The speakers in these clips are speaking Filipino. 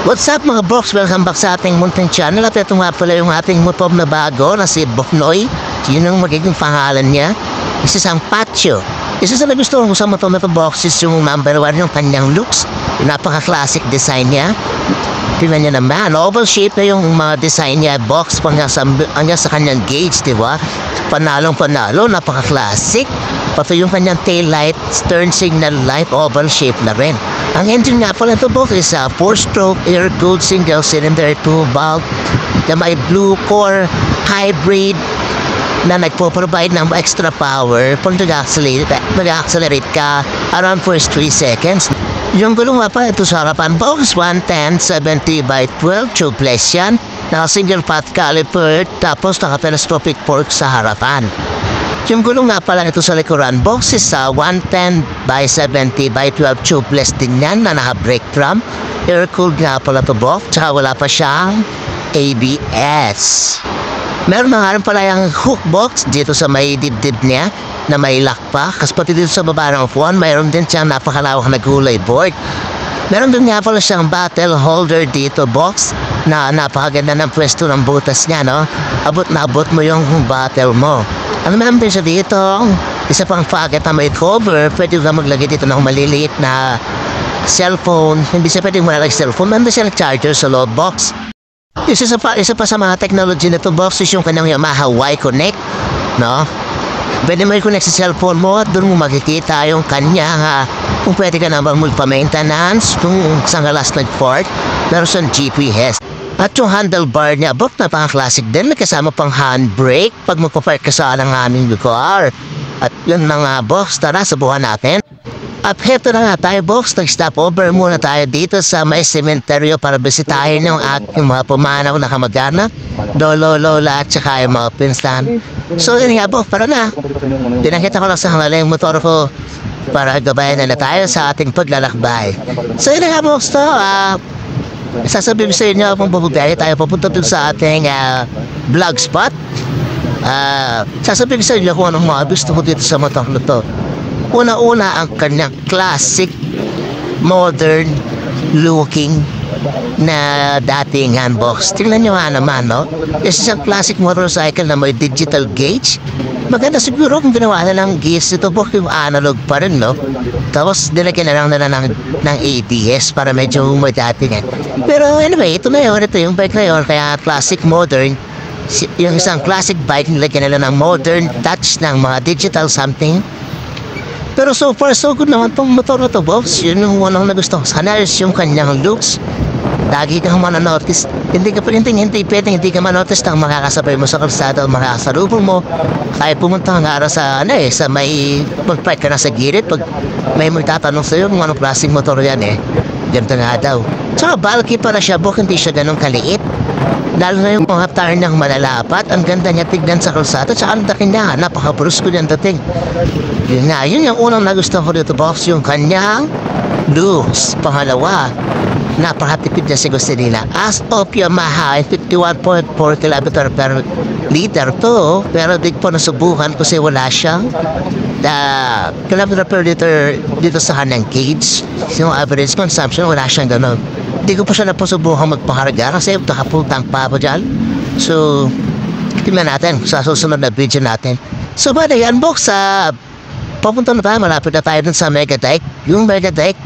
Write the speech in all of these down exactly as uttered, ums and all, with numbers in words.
What's up mga box? Welcome back sa ating munting channel. At ito nga pala yung ating motor na bago na si Boknoy. Yun ang magiging pangalan niya. Isa isang patio. Isa sa nagustuhan ko sa motor na ito box is yung number one yung kanyang looks. Yung napaka-classic design niya. Tingnan niya naman. Oval shape na yung mga design niya. Box pang sa, sa kanyang gauge, di ba? Panalong panalo. Napaka-classic. Pati yung kanyang tail light, stern signal light, oval shape na rin. Ang engine nga pala ito box is a four stroke air-cooled single cylinder two valve na may blue core hybrid na nagpo-provide ng extra power pag nag-accelerate, nag-accelerate ka around first three seconds. Yung gulong nga pala ito sa harapan box, one ten seventy by twelve tubeless yan. Naka single path caliper tapos naka telescopic fork sa harapan. Yung gulong nga pala ito sa likuran box is sa one ten by seventy by twelve tubeless din yan na naka-brake drum. Air-cooled nga pala ito box, tsaka wala pa siyang A B S. Meron na nga rin pala yung hook box dito sa may dibdib niya na may lock pa. Kasi pati dito sa baba ng phone, mayroon din siyang napakalawak na gulay board. Meron din nga pala siyang bottle holder dito box na napakaganda ng pwesto ng butas niya, no? Abot na abot mo yung bottle mo. Ano meron din siya dito? Isa pang pocket na may cover. Pwede ka maglagay dito ng maliliit na cellphone. Hindi siya pwede malalagay cellphone. Meron siya charger sa loob box. Isa, sa pa, isa pa sa mga technology nito box is yung kanyang Yamaha Y-Connect. No? Pwede mo i-connect sa cellphone mo at doon mo makikita yung kanya ha, kung pwede ka naman magpa-maintenance kung saan ka last nag-port. Meron siyang G P S. At yung handlebar niya, box na pang-classic din. May kasama pang handbrake pag magpapark ka sa ng aming car. At yun na nga box, tara subukan natin. At heto na nga tayo box, nag-stop over muna tayo dito sa may sementeryo para bisitahin yung aking mga pumanaw na kamag-anak, lolo, lola at saka yung mga pinsan. So yun nga box, para na. Pinakita ko lang sa kanila yung motor ko para gabayan na na tayo sa ating paglalakbay. So yun nga box to, ah... Uh, sasabihin sa inyo kung bubugayi tayo papunta dun sa ating uh, vlog spot. Uh, sasabihin sa inyo kung anong mga gusto ko dito sa motor na to. Una-una ang kanyang classic, modern looking na dating handbox. Tingnan nyo nga naman, no? Isa siyang classic motorcycle na may digital gauge. Maganda siguro kung ginawa na ng gauge ito po yung analog pa rin, no? Tapos nilagyan na lang nila ng, ng A B S para medyo may dating eh. Pero anyway, ito na yun, ito yung bike na yun, kaya classic modern. Yung isang classic bike, nilagyan nila ng modern touch ng mga digital something. Pero so far so good naman tong motor na to boss. Yun yung unang nagustuhan sa kanya is yung kanyang looks. Lagi kang mananotice. Hindi ka pa hindi, hindi pwedeng hindi ka manotice ng makakasabay mo sa kalsada o makakasalubong mo. Kaya pumunta nga araw sa ano eh, sa may mag-park ka na sa gilid. Pag may magtatanong sa'yo kung anong klaseng motor yan eh. Ganito nga daw. Tsaka bulky para siya book, hindi siya ganun kaliit. Lalo na yung mga tire niyang malalapat. Ang ganda niya tignan sa kalsada. Tsaka ang daking niya, napaka-brusko niyang dating. Yun nga, yun yung unang nagustuhan ko dito box, yung kanyang looks. Pangalawa, napakatipid niya si gusto nila. As of Yamaha, fifty-one point four kilometers per liter to. Pero di po nasubukan kasi wala siyang the kilometer per liter dito sa kanyang gauge. Yung average consumption, wala siyang ganun. Hindi ko pa siya napusubukan magpakarga kasi nakapultang pa po dyan. So, tingnan natin sa susunod na video natin. So, bada yan box, sa uh, papunta na tayo, malapit na tayo dun sa Megadike. Yung Megadike,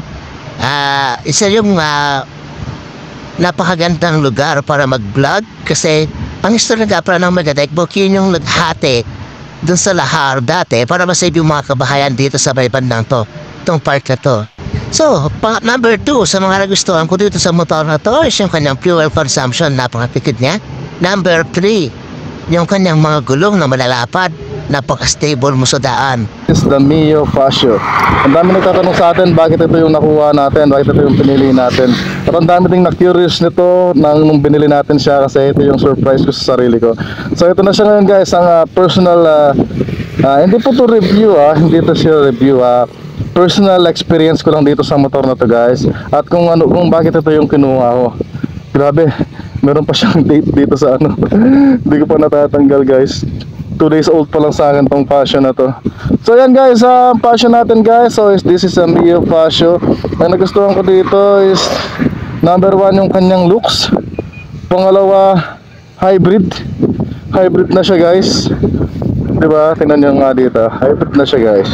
uh, isa yung uh, napakagandang lugar para mag-vlog kasi ang istorya nga pala ng Megadike book, yun yung naghati dun sa Lahar dati para masave yung mga kabahayan dito sa may bandang to, itong park na to. So, pa, number two, sa mga nagustuhan ko dito sa motor na to is yung kanyang fuel consumption, napakapikid niya. Number three, yung kanyang mga gulong na malalapad, napaka-stable mo sa daan. This is the Mio Fascio. Ang dami nagtatanong sa atin bakit ito yung nakuha natin, bakit ito yung pinili natin. At ang dami ding na-curious nito nang nung binili natin siya kasi ito yung surprise ko sa sarili ko. So ito na siya ngayon guys, ang uh, personal, uh, uh, hindi po to review ah, hindi to siya review ah. Personal experience ko lang dito sa motor na to guys. At kung ano, kung bakit ito yung kinuha ko. Grabe, meron pa siyang date dito sa ano. Hindi ko pa natatanggal guys. two days old pa lang sa akin tong Fascio na to. So yan guys, ang uh, Fascio natin guys. So is, this is a Mio Fascio. Ang nagustuhan ko dito is Number one yung kanyang looks. Pangalawa, hybrid. Hybrid na siya guys. Diba? Tingnan nyo nga dito. Hybrid na siya guys.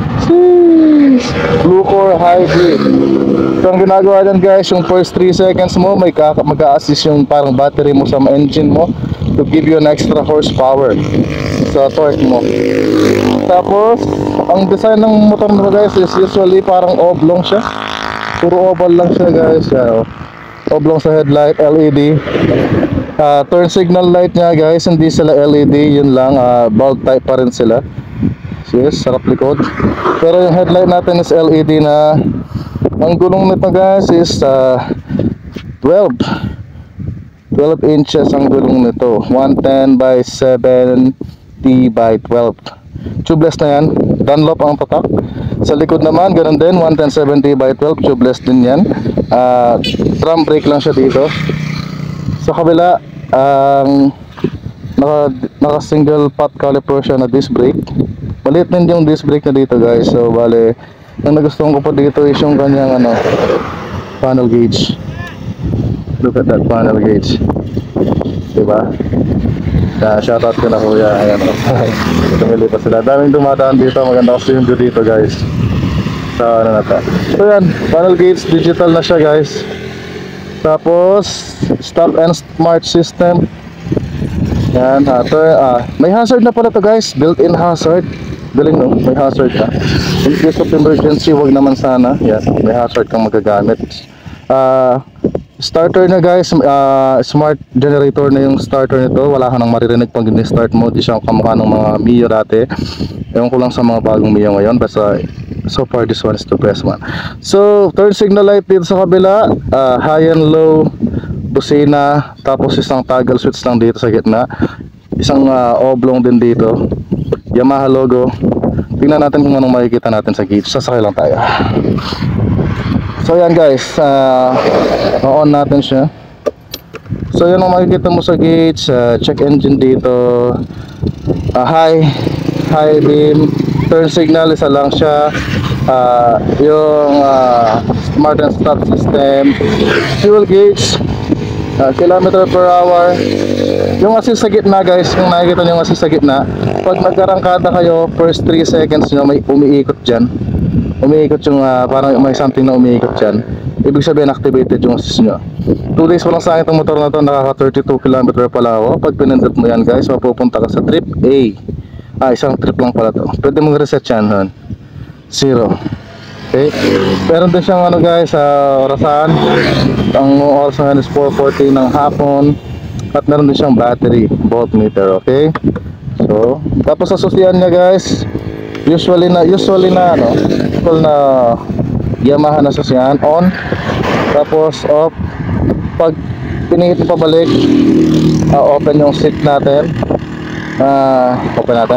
Blue Core hybrid. So ang ginagawa dyan guys, yung first three seconds mo, may mag-a-assist yung parang battery mo sa engine mo to give you an extra horsepower sa torque mo. Tapos, ang design ng motor mo guys is usually parang oblong siya. Puro oval lang siya guys. Yan, oh. Oblong sa headlight, L E D. Uh, turn signal light niya guys, hindi sila L E D, yun lang, uh, bulb type pa rin sila. Yes, sarap likod. Pero yung headlight natin is L E D na. Ang gulong nito guys is uh, twelve inches ang gulong nito, one ten by seventy by twelve. Tubeless na yan, Dunlop ang tatak. Sa likod naman, ganun din, one ten seventy by twelve, tubeless din yan. uh, Drum brake lang siya dito. Sa kabila, ang um, naka, naka single pot caliper siya na disc brake. Maliit din yung disc brake na dito guys. So bale, ang nagustuhan ko pa dito is yung kanyang ano, panel gauge. Look at that panel gauge, diba? Uh, shoutout ko na kuya. Ayan, tumili pa sila. Daming dumadaan dito. Maganda kasi yung view dito guys. So ano na ta. So yan, panel gauge, digital na siya guys. Tapos stop and smart system. Yan, uh, to, uh, may hazard na pala to guys. Built-in hazard. Galing no, may hazard ka. In case of emergency, wag naman sana. Yan, may hazard kang magagamit. uh, Starter na guys, uh, smart generator na yung starter nito. Wala ka nang maririnig pag in-start mo. Di siya kamukha ng mga Mio dati. Ewan ko lang sa mga bagong Mio ngayon. Basta so far this one is the best one. So turn signal light dito sa kabila, uh, high and low, busina, tapos isang toggle switch lang dito sa gitna. Isang uh, oblong din dito, Yamaha logo. Tingnan natin kung anong makikita natin sa gauge. Sasakay lang tayo. So yan guys, uh, on natin siya. So yan ang makikita mo sa gauge. uh, Check engine dito, uh, high high beam. Turn signal, isa lang siya. uh, Yung uh, smart and stop system. Fuel gauge, uh, kilometer per hour. Yung assist sa gitna guys, kung nakikita nyo yung assist sa gitna, pag nagkarangkada kayo, first three seconds nyo may umiikot dyan. Umiikot yung uh, parang may something na umiikot dyan. Ibig sabihin activated yung assist nyo. two days pa lang sa akin itong motor na to, nakaka thirty-two kilometer pala ako. Pag pinindot mo yan guys, mapupunta ka sa trip A. Ah, isang trip lang pala to. Pwede mong reset yan hon. Zero. Okay. Meron din siyang ano guys, uh, orasan. Ang oras ngayon is four forty ng hapon. At meron din siyang battery voltmeter. Okay. So tapos sa susian niya guys, usually na usually na ano, usual na Yamaha na susian, on. Tapos off. Pag pinihit mo pabalik, uh, open yung seat natin. Uh, open natin.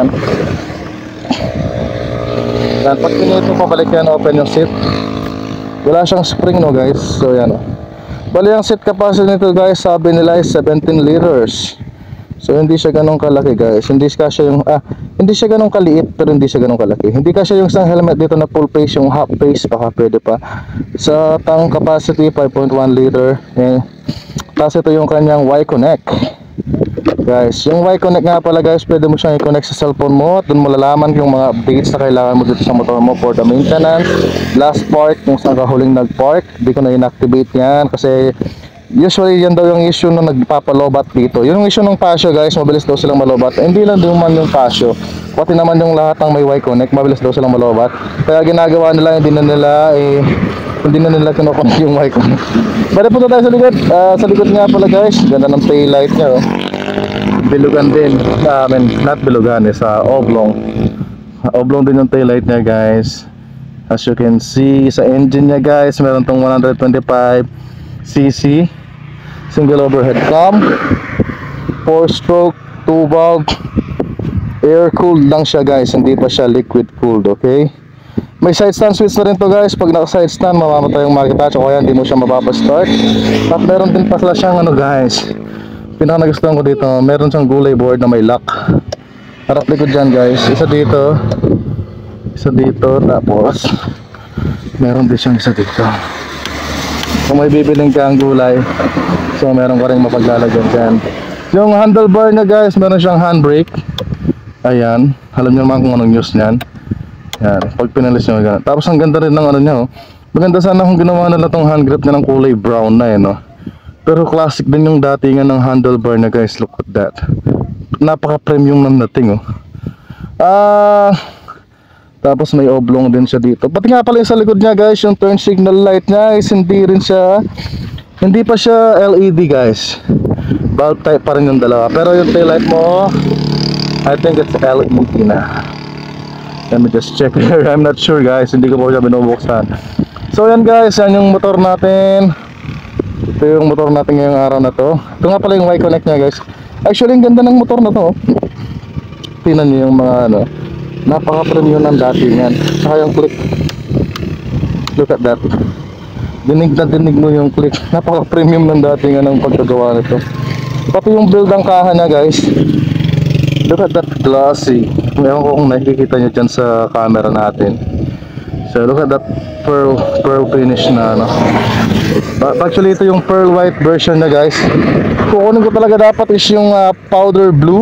Yan, pag pinihit mo pabalik yan, open yung seat. Wala siyang spring no guys. So yan o. Bali ang seat capacity nito guys, sabi nila is seventeen liters. So hindi siya ganun kalaki guys. Hindi kasya yung ah, hindi siya ganun kaliit, pero hindi siya ganun kalaki. Hindi kasya yung isang helmet dito na full face, yung half face baka pwede pa. Sa tank capacity five point one liter. Eh, tapos ito yung kanyang Y-Connect. Guys, yung Y-Connect nga pala guys, pwede mo siyang i-connect sa cellphone mo. Doon mo lalaman yung mga updates na kailangan mo dito sa motor mo for the maintenance. Last park, yung saan ka huling nag-park, di ko na inactivate yan kasi usually yan daw yung issue nung nagpapalobat dito. Yung issue ng Pasio guys, mabilis daw silang malobat. Eh, hindi lang duman yung Pasio, pati naman yung lahat ng may Y-Connect, mabilis daw silang malobat. Kaya ginagawa nila, hindi na nila eh, hindi na nila kinukunik yung Y-Connect. Bale, punta tayo sa likod. uh, Sa likod nga pala guys, ganda ng tail light nya oh. Bilugan din, uh, I mean, not bilugan, is uh, oblong. Oblong din yung tail light nya guys. As you can see, sa engine nya guys, meron tong one twenty-five c c single overhead cam, four stroke, two valve, air cooled lang siya guys, hindi pa siya liquid cooled. Okay, may side stand switch na rin to guys. Pag naka side stand, mamamatay yung makita, so kaya hindi mo siya mapapastart. At meron din pala siyang ano guys, pinaka nagustuhan ko dito, meron siyang gulay board na may lock. Harap likod dyan guys, isa dito, isa dito, tapos meron din siyang isa dito. kung may bibiling ka ang gulay, so meron ka rin mapaglalagyan dyan. Yung handlebar na guys, meron siyang handbrake. Ayan, alam nyo naman kung anong use nyan. Yan, pag pinalis nyo ganun. Tapos ang ganda rin ng ano niya, oh. Maganda sana kung ginawa nila tong hand grip na ng kulay brown na eh, no? Pero classic din yung datingan ng handlebar na guys, look at that. Napaka premium ng dating, oh. Ah, tapos may oblong din siya dito. Pati nga pala yung sa likod niya guys, yung turn signal light niya is hindi rin siya, hindi pa siya L E D guys. Bulb type pa rin yung dalawa. Pero yung tail light mo, I think it's L E D na. Let me just check here. I'm not sure guys, hindi ko pa siya binubuksan. So yan guys, yan yung motor natin. Ito yung motor natin ngayong araw na to. Ito nga pala yung Y-Connect niya guys. Actually, ang ganda ng motor na to. Tingnan niyo yung mga ano, napaka-premium ng datingan. Saka yung click, look at that. Dinig na dinig mo yung click. Napaka-premium ng datingan ng pagkagawa nito. Pati yung build ang kaha niya guys, look at that glossy. Ewan ko kung nakikita nyo dyan sa camera natin. So look at that pearl, pearl finish na ano. Actually ito yung pearl white version na guys. Kukunin ko talaga dapat is yung uh, powder blue.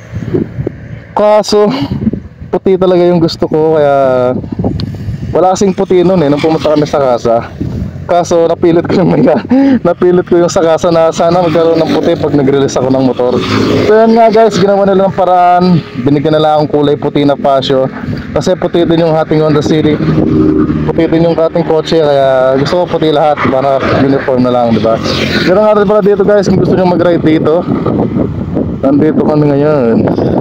Kaso puti talaga yung gusto ko, kaya wala kasing puti nun eh nung pumunta kami sa casa. Kaso napilit ko yung mga, napilit ko yung sa casa na sana magkaroon ng puti pag nag-release ako ng motor. So yan nga guys, ginawa nila ng paraan. Binigyan nila akong kulay puti na pasyo. Kasi puti din yung ating Honda City, puti din yung ating kotse, kaya gusto ko puti lahat para uniform na lang, diba? Ganoon nga rin pala dito guys, kung gusto nyo mag-ride dito, nandito kami ngayon.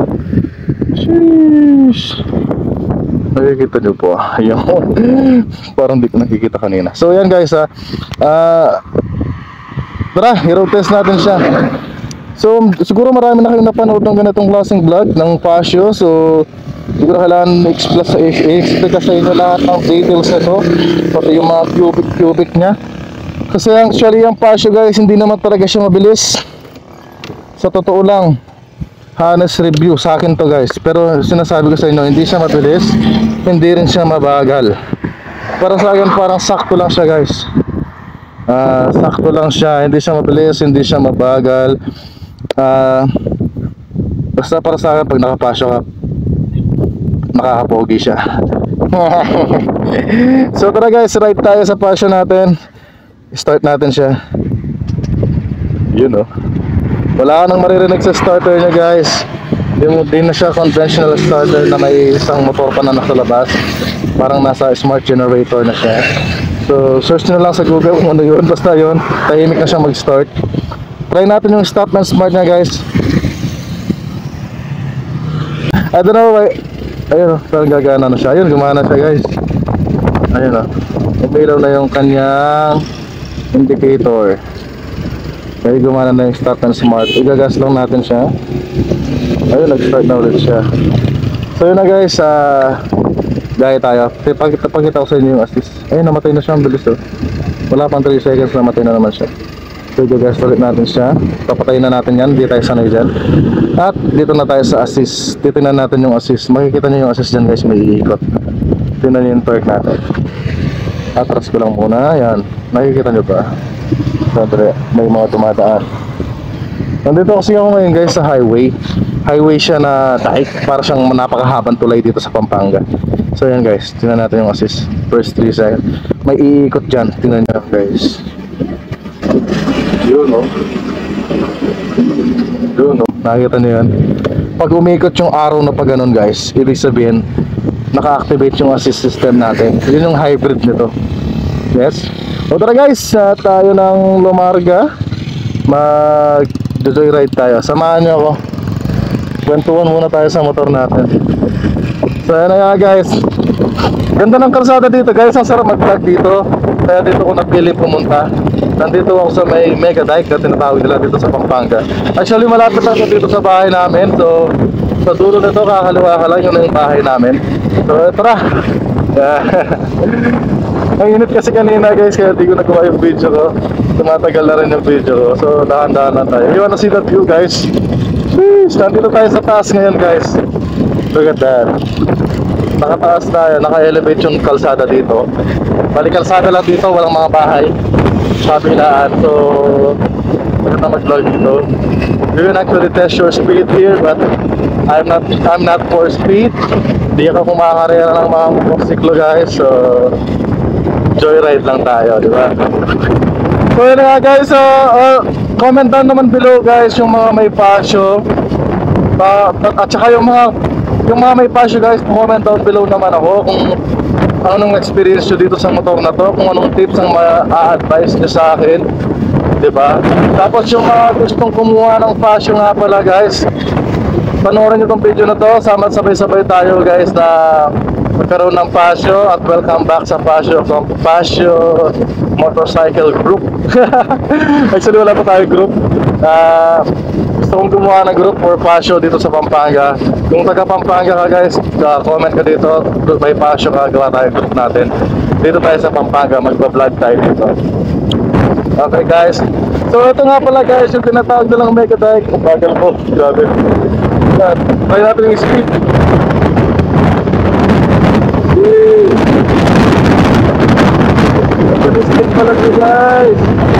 Sheesh. Nakikita nyo po, ayun. Parang di ko nakikita kanina. So yan guys ha, uh, tara, i-road test natin siya. So siguro marami na kayong napanood ng ganitong klaseng vlog ng Pasio. So siguro kailangan i-explain ka sa inyo lahat ng details nito, pati yung mga cubic cubic nya. Kasi actually yung Pasio guys, hindi naman talaga siya mabilis. Sa totoo lang, honest review sa akin to guys, pero sinasabi ko sa inyo, hindi siya mabilis, hindi rin siya mabagal. Para sa akin parang sakto lang siya guys. uh, Sakto lang siya, hindi siya mabilis, hindi siya mabagal. uh, Basta para sa akin pag nakapasyo ka, nakakapogi siya. So tara guys, ride tayo sa Pasio natin. Start natin siya. Yun oh, wala ka nang maririnig sa starter niya guys. Di na siya conventional starter na may isang motor pa na nasa labas. Parang nasa smart generator na siya. So search nyo lang sa Google kung ano yun. Basta yun, tahimik na siya mag-start. Try natin yung stop ng smart niya guys. I don't know why. Ayun o, parang gagana na siya. Ayun, gumana siya guys. Ayun o, umilaw na yung kanyang indicator. Kaya gumana na yung start ng smart. Igagas lang natin siya. Ayun, nag-start na ulit siya. So yun na guys, uh, gaya tayo. Pakita ko sa inyo yung assist. Ayun, namatay na siya, ang bilis oh. Wala pang three seconds, namatay na naman siya. So igagas ulit natin siya. Papatayin na natin yan, hindi tayo sanay dyan. At dito na tayo sa assist. Titignan natin yung assist. Makikita nyo yung assist dyan guys, may iikot. Tingnan nyo yung torque natin. Atras ko lang muna, yan. Nakikita nyo ba? Siyempre, may mga tumadaan. Nandito kasi ako ngayon guys sa highway. Highway siya na taik, para siyang napakahabang tulay dito sa Pampanga. So yan guys, tingnan natin yung assist. First three seconds. May iikot dyan, tingnan nyo guys. Yun o, yun o, nakikita nyo yan. Pag umikot yung arrow na pa ganun guys, ibig sabihin naka-activate yung assist system natin. Yun yung hybrid nito. Yes. O tara guys, uh, tayo ng lumarga. Mag-joyride tayo. Samahan nyo ako. Kwentuhan muna tayo sa motor natin. So yan na nga guys. Ganda ng kalsada dito guys. Ang sarap mag-vlog dito. Kaya dito ko napili pumunta. Nandito ako sa may Mega Dike na tinatawag nila dito sa Pampanga. Actually malapit ako dito sa bahay namin. So sa dulo nito kakaliwa ka lang, yun na yung bahay namin. So tara. Ang init kasi kanina guys, kaya di ko nagawa yung video ko. Tumatagal na rin yung video ko. So dahan-dahan na tayo. You wanna see that view guys? Sheesh, nandito tayo sa taas ngayon guys. Look at that. Nakataas tayo, naka-elevate yung kalsada dito. Bali kalsada lang dito, walang mga bahay. kabilaan. So, maganda mag-vlog dito. You can actually test your speed here, but I'm not I'm not for speed. Hindi ako kumakarera ng mga motorsiklo guys. So, joyride lang tayo, di ba? So yun nga guys, so, uh, comment down naman below guys yung mga may pasyo. Uh, at saka yung mga yung mga may pasyo guys, comment down below naman ako kung anong experience nyo dito sa motor na to, kung anong tips ang ma-advise nyo sa akin, diba? Tapos yung mga gustong kumuha ng pasyo nga pala guys, panoorin nyo tong video na to, sama sabay-sabay tayo guys na magkaroon ng pasyo. At welcome back sa pasyo from Pasyo Motorcycle Group. Actually wala pa tayo group. uh, Gusto kong gumawa ng group for pasyo dito sa Pampanga. Kung taga Pampanga ka guys, uh, comment ka dito, may pasyo ka, gawa tayo group natin. Dito tayo sa Pampanga, magpa-vlog tayo dito. Okay guys, so ito nga pala guys, yung tinatawag nilang mega bike. Ang bagal ko, grabe. Try natin yung speed. Ang speed pala ito guys.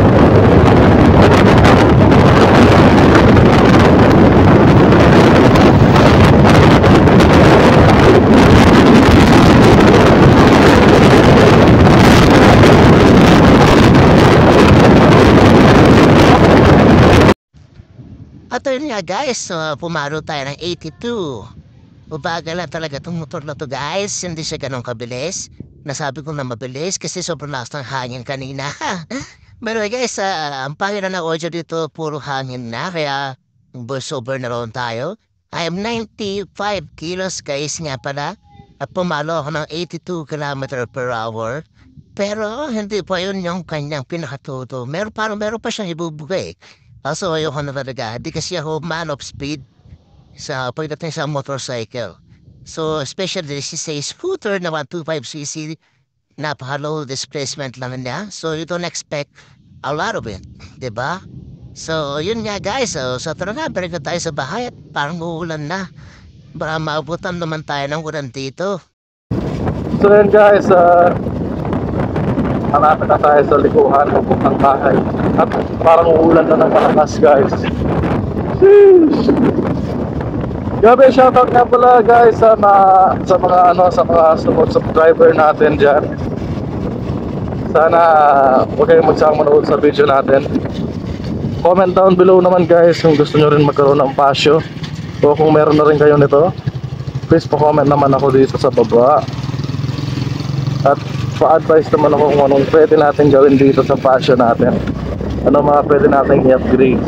At yun nga guys, uh, pumaro tayo ng eighty-two. Mabagal na talaga itong motor na to guys. Hindi siya ganun kabilis. Nasabi ko na mabilis kasi sobrang lakas ng hangin kanina. Pero guys, uh, ang pangina ng audio dito, puro hangin na. Kaya voice over na ron tayo. I am ninety-five kilos guys nga pala. At pumalo ako ng eighty-two kilometers per hour. Pero hindi pa yun yung kanyang pinakatuto. Meron, parang meron pa siyang ibubugay. Kaso ayoko na talaga, hindi kasi ako man of speed sa pagdating sa motorcycle. So especially this is a scooter na one twenty-five c c, napaka-low displacement lang niya. So you don't expect a lot of it, diba? So yun nga guys, so, so tara na, balik na tayo sa bahay at parang uulan na. Baka maabutan naman tayo ng ulan dito. So yun guys, uh, hanapin na tayo sa likuhan ng bahay. At parang uulan na ng malakas guys. Sheesh! Gabi, shoutout nga pala guys sa, na, sa mga ano, sa mga subscriber natin dyan. Sana huwag kayong magsama manood sa video natin. Comment down below naman guys kung gusto nyo rin magkaroon ng pasyo. O kung meron na rin kayo nito, please pa-comment naman ako dito sa baba. At pa-advise naman ako kung anong pwede natin gawin dito sa pasyo natin. Ano mga pwede natin i-upgrade.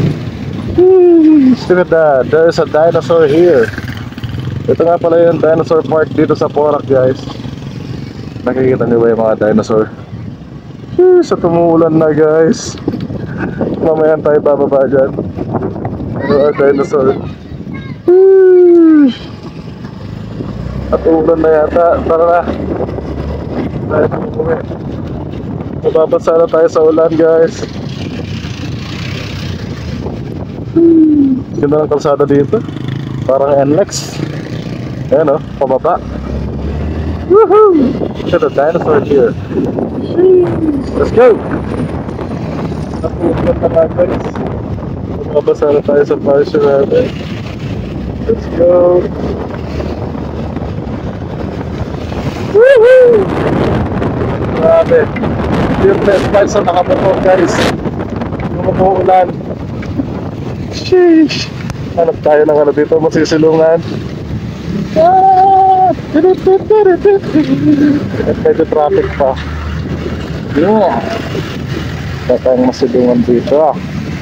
Look at that, there's a dinosaur here. Ito nga pala yung dinosaur park dito sa Porac guys. Nakikita niyo ba yung mga dinosaur? Sa tumuulan na guys. Mamaya tayo bababa dyan. Mga dinosaur. At ulan na yata. Tara na. Tayo umuwi. Mababasa na tayo sa ulan guys. Ganda ng kalsada dito. Parang N L E X. Ayan o, pababa. Woohoo! Look at the dinosaur here. Let's go! Napupunta na nga guys. Mababasa na tayo sa pasyo natin. Let's go! Woohoo! Grabe. Yung best part sa nakamotor guys. Yung umuulan. Sheesh! Hanap tayo ng ano dito, masisilungan. Ah! At medyo traffic pa. Yeah! Kaya tayong masilungan dito ah.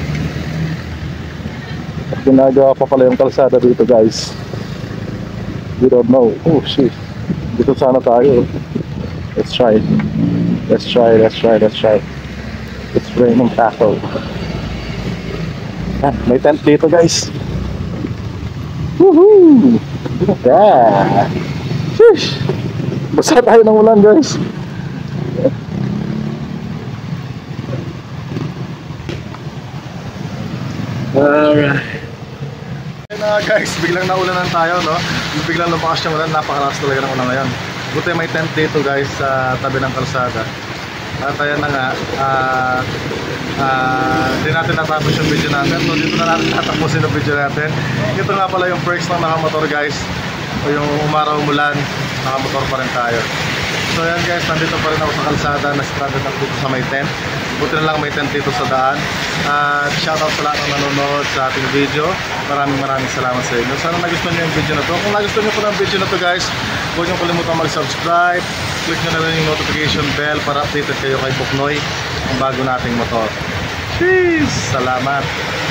At ginagawa pa pala yung kalsada dito guys. We don't know. Oh shit. Dito sana tayo. Let's try. Let's try, let's try, let's try. It's raining tackle. Ah, may tent dito guys. Woohoo! Yeah! Sheesh! Basa tayo ng ulan guys. Alright. Ayun na guys, biglang naulanan tayo no. Biglang lumakas yung ulan, napakalakas talaga ng ulan ngayon. Buti may tent dito guys sa tabi ng kalsada. At ayan na nga, ah, ah, di natin natapos yung video natin. So dito na natin tatapusin yung video natin. Ito nga pala yung perks ng nakamotor guys. O yung umaraw umulan, nakamotor pa rin tayo. So ayan guys, nandito pa rin ako sa kalsada, na-stranded ako dito sa may tent. Buti na lang may tent dito sa daan. At shoutout sa lahat ng nanonood sa ating video. Maraming maraming salamat sa inyo. Sana nagustuhan nyo yung video na to. Kung nagustuhan nyo po ng video na to guys, huwag nyo kalimutan mag-subscribe. Click nyo na rin yung notification bell para updated kayo kay Buknoy ang bago nating motor. Cheers! Salamat!